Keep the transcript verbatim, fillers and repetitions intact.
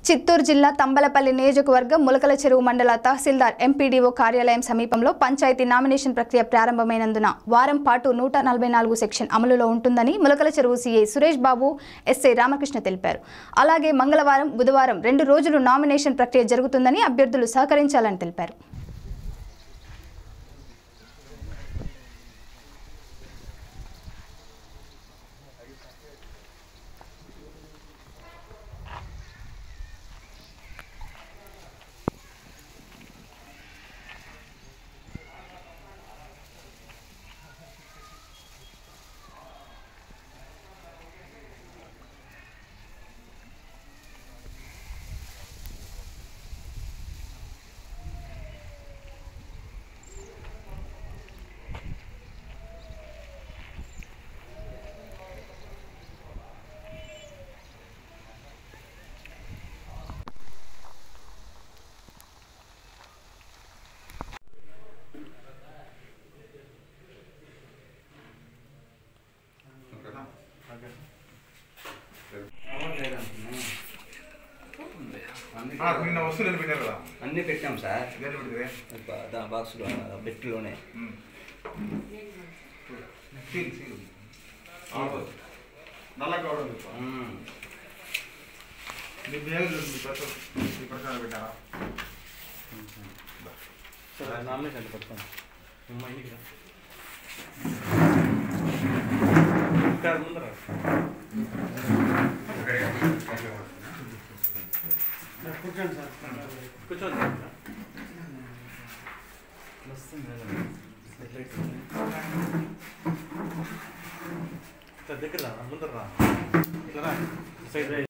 చిత్తూరు జిల్లా తంబలపల్లి నియోజకవర్గం ములకల చెరువు మండల తహసీల్దార్ ఎంపీడీఓ కార్యాలయం సమీపంలో పంచాయతీ నామినేషన్ ప్రక్రియ ప్రారంభమైనందున వారం పాటు నూట నలభై నాలుగు సెక్షన్ అమలులో ఉంటుందని ములకల చెరువు సీఐ సురేష్ బాబు ఎస్ఐ రామకృష్ణ తెలిపారు. అలాగే మంగళవారం బుధవారం రెండు రోజులు నామినేషన్ ప్రక్రియ జరుగుతుందని అభ్యర్థులు సహకరించాలని తెలిపారు. అన్నీ పెట్టాం సార్ బాక్స్లో బెట్టులోనే నామినేషన్ పట్టుకోండి ఇక్కడ ముందర కూర్చోండి సార్ కూర్చోండి దగ్గర ముందర రా